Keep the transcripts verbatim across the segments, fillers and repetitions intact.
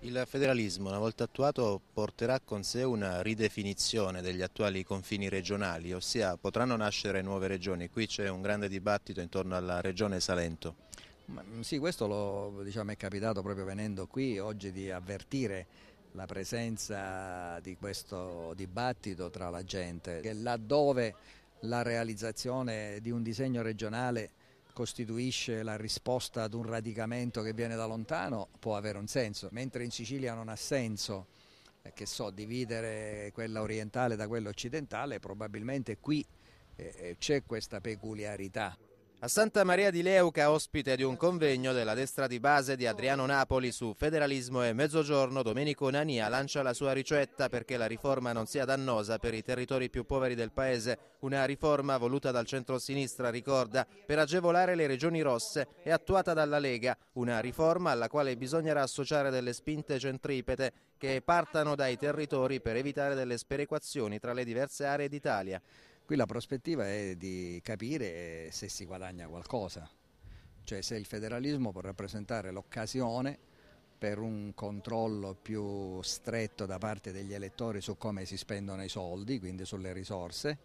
Il federalismo, una volta attuato, porterà con sé una ridefinizione degli attuali confini regionali, ossia potranno nascere nuove regioni. Qui c'è un grande dibattito intorno alla regione Salento. Ma, sì, questo lo, diciamo, è capitato proprio venendo qui oggi di avvertire la presenza di questo dibattito tra la gente, che laddove la realizzazione di un disegno regionale costituisce la risposta ad un radicamento che viene da lontano, può avere un senso, mentre in Sicilia non ha senso, eh, che so, dividere quella orientale da quella occidentale, probabilmente qui eh, c'è questa peculiarità. A Santa Maria di Leuca, ospite di un convegno della destra di base di Adriano Napoli su federalismo e mezzogiorno, Domenico Nania lancia la sua ricetta perché la riforma non sia dannosa per i territori più poveri del paese. Una riforma voluta dal centro-sinistra, ricorda, per agevolare le regioni rosse e attuata dalla Lega. Una riforma alla quale bisognerà associare delle spinte centripete che partano dai territori per evitare delle sperequazioni tra le diverse aree d'Italia. Qui la prospettiva è di capire se si guadagna qualcosa, cioè se il federalismo può rappresentare l'occasione per un controllo più stretto da parte degli elettori su come si spendono i soldi, quindi sulle risorse,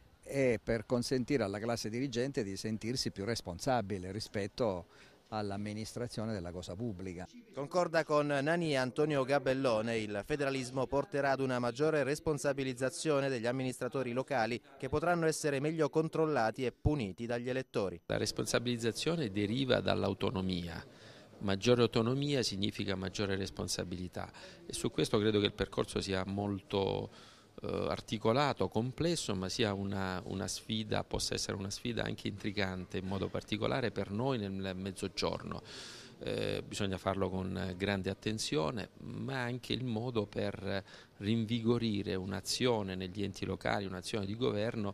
e per consentire alla classe dirigente di sentirsi più responsabile rispetto all'amministrazione della cosa pubblica. Concorda con Nani e Antonio Gabellone, il federalismo porterà ad una maggiore responsabilizzazione degli amministratori locali che potranno essere meglio controllati e puniti dagli elettori. La responsabilizzazione deriva dall'autonomia. Maggiore autonomia significa maggiore responsabilità e su questo credo che il percorso sia molto eh, articolato, complesso, ma sia una, una sfida, possa essere una sfida anche intrigante in modo particolare per noi nel Mezzogiorno. Eh, bisogna farlo con grande attenzione, ma anche il modo per rinvigorire un'azione negli enti locali, un'azione di governo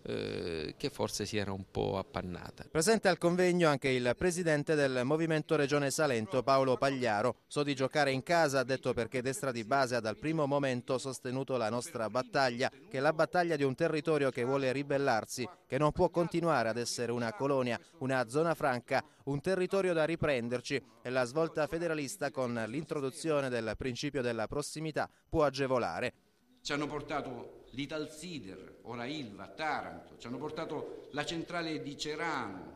eh, che forse si era un po' appannata. Presente al convegno anche il presidente del Movimento Regione Salento, Paolo Pagliaro. So di giocare in casa, ha detto, perché destra di base ha dal primo momento sostenuto la nostra battaglia, che è la battaglia di un territorio che vuole ribellarsi, che non può continuare ad essere una colonia, una zona franca, un territorio da riprenderci, e la svolta federalista con l'introduzione del principio della prossimità può agevolare. Ci hanno portato l'Italsider, ora Ilva, Taranto, ci hanno portato la centrale di Cerano,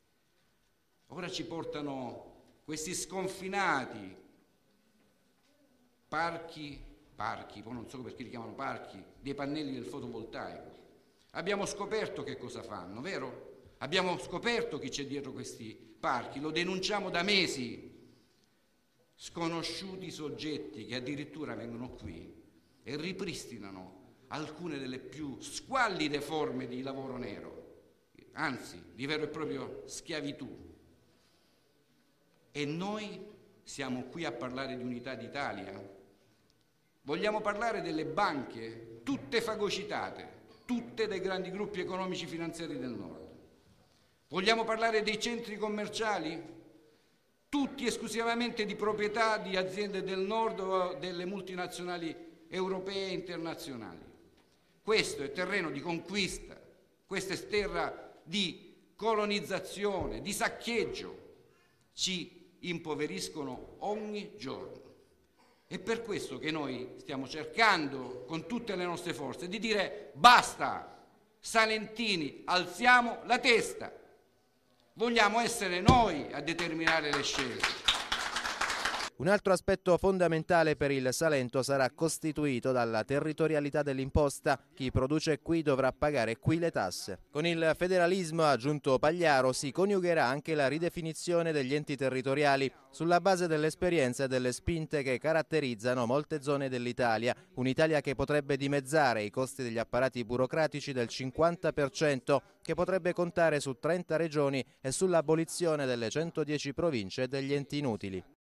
ora ci portano questi sconfinati parchi, parchi, poi non so perché li chiamano parchi, dei pannelli del fotovoltaico. Abbiamo scoperto che cosa fanno, vero? Abbiamo scoperto chi c'è dietro questi parchi, lo denunciamo da mesi. Sconosciuti soggetti che addirittura vengono qui e ripristinano alcune delle più squallide forme di lavoro nero, anzi di vero e proprio schiavitù. E noi siamo qui a parlare di unità d'Italia? Vogliamo parlare delle banche, tutte fagocitate, tutte dai grandi gruppi economici finanziari del nord? Vogliamo parlare dei centri commerciali? Tutti esclusivamente di proprietà di aziende del nord o delle multinazionali europee e internazionali. Questo è terreno di conquista, questa è terra di colonizzazione, di saccheggio. Ci impoveriscono ogni giorno. È per questo che noi stiamo cercando con tutte le nostre forze di dire basta, salentini, alziamo la testa. Vogliamo essere noi a determinare le scelte. Un altro aspetto fondamentale per il Salento sarà costituito dalla territorialità dell'imposta. Chi produce qui dovrà pagare qui le tasse. Con il federalismo, ha aggiunto Pagliaro, si coniugherà anche la ridefinizione degli enti territoriali sulla base dell'esperienza e delle spinte che caratterizzano molte zone dell'Italia. Un'Italia che potrebbe dimezzare i costi degli apparati burocratici del cinquanta per cento, che potrebbe contare su trenta regioni e sull'abolizione delle centodieci province e degli enti inutili.